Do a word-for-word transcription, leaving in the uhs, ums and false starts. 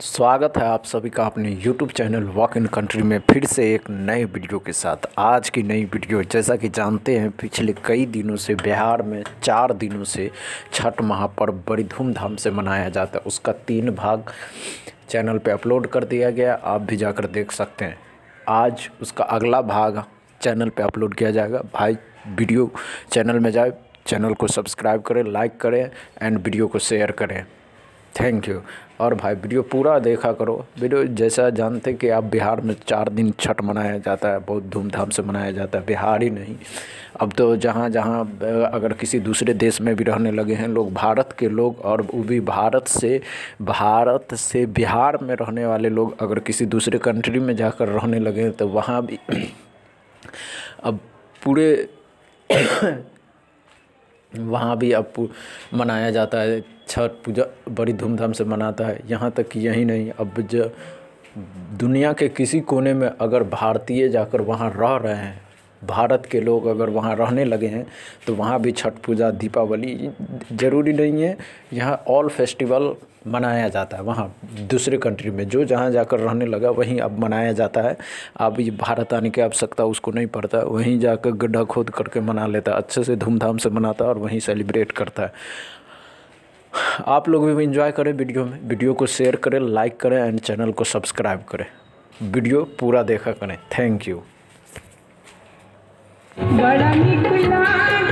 स्वागत है आप सभी का अपने YouTube channel Walk In Country में फिर से एक नए वीडियो के साथ। आज की नई वीडियो, जैसा कि जानते हैं, पिछले कई दिनों से बिहार में चार दिनों से छठ महापर्व बड़ी धूमधाम से मनाया जाता है। उसका तीन भाग चैनल पे अपलोड कर दिया गया, आप भी जाकर देख सकते हैं। आज उसका अगला भाग चैनल पे अपलोड किया जाएगा। भाई वीडियो चैनल में जाए, चैनल को सब्सक्राइब करें, लाइक करें एंड वीडियो को शेयर करें। Thank you. और भाई वीडियो पूरा देखा करो। वीडियो जैसा जानते कि आप बिहार में चार दिन छठ मनाया जाता है, बहुत धूमधाम से मनाया जाता है। बिहार ही नहीं, अब तो जहाँ जहाँ अगर किसी दूसरे देश में भी रहने लगे हैं लोग, भारत के लोग, और वो भी भारत से भारत से बिहार में रहने वाले लोग अगर किसी दूसरे कंट्री में जाकर रहने लगे हैं तो वहाँ भी अब पूरे वहाँ भी अब मनाया जाता है। छठ पूजा बड़ी धूमधाम से मनाता है। यहाँ तक कि यही नहीं, अब जो दुनिया के किसी कोने में अगर भारतीय जाकर वहाँ रह रहे हैं, भारत के लोग अगर वहाँ रहने लगे हैं तो वहाँ भी छठ पूजा, दीपावली, ज़रूरी नहीं है, यहाँ ऑल फेस्टिवल मनाया जाता है। वहाँ दूसरे कंट्री में जो जहाँ जाकर रहने लगा वहीं अब मनाया जाता है। अब ये भारत आने की आवश्यकता उसको नहीं पड़ता, वहीं जाकर गड्ढा खोद करके मना लेता है, अच्छे से धूमधाम से मनाता है और वहीं सेलिब्रेट करता है। आप लोग भी एंजॉय करें वीडियो में, वीडियो को शेयर करें, लाइक करें एंड चैनल को सब्सक्राइब करें। वीडियो पूरा देखा करें। Thank you. बड़ा निक लागे